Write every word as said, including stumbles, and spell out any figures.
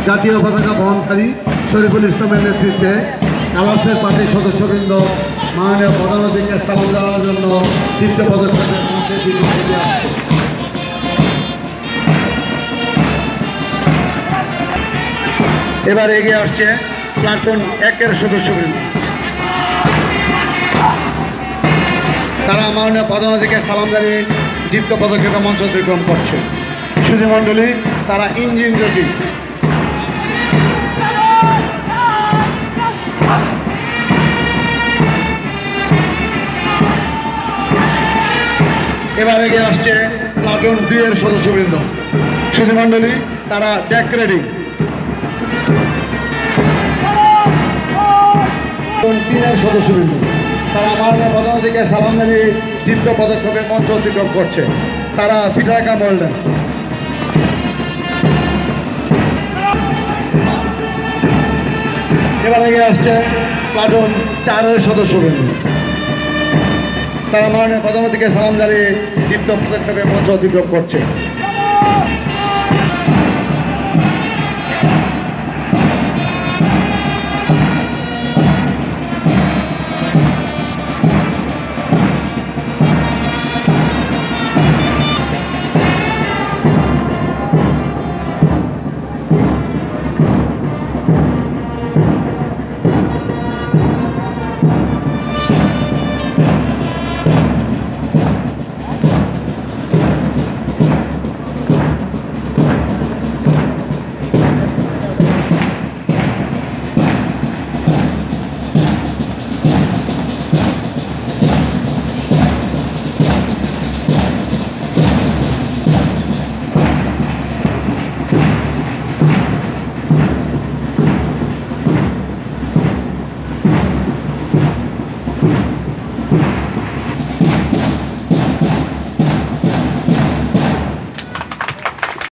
জাতীয় পতাকা বহনকারী শরীফুল ইসলামের নেতৃত্বে কালাসের পার্টির সদস্যবৃন্দ মাননীয় প্রধান অতিথিকে সালাম জানানোর জন্য দীপ্ত পদক্ষেপের মধ্যে দিকে এগিয়ে আসছে। এবার এগিয়ে আসছে প্লাটুন একের সদস্যবৃন্দ। তারা মাননীয় প্রধান অতিথিকে সালাম জানিয়ে দীপ্ত পদক্ষেপে মঞ্চ অতিক্রম করছে। সুধীমণ্ডলী, তারা ইঞ্জিন রেডি। এবার এগিয়ে আসছে প্লাটুন দুই এর সদস্যবৃন্দ। সুধীমণ্ডলী, তারা ডেক রেডি। তিনের সদস্যবৃন্দ, তারা মাননীয় প্রধান অতিথিকে সালাম জানিয়ে দীপ্ত পদক্ষেপে মঞ্চ অতিক্রম করছে। তারা পিটারাকা মোল্ডার। এবার এগিয়ে আসছে প্লাটুন চারের সদস্যবৃন্দ। তারা মাননীয় প্রধান অতিথিকে সালাম জানিয়ে দীপ্ত পদক্ষেপে মঞ্চ অতিক্রম করছে।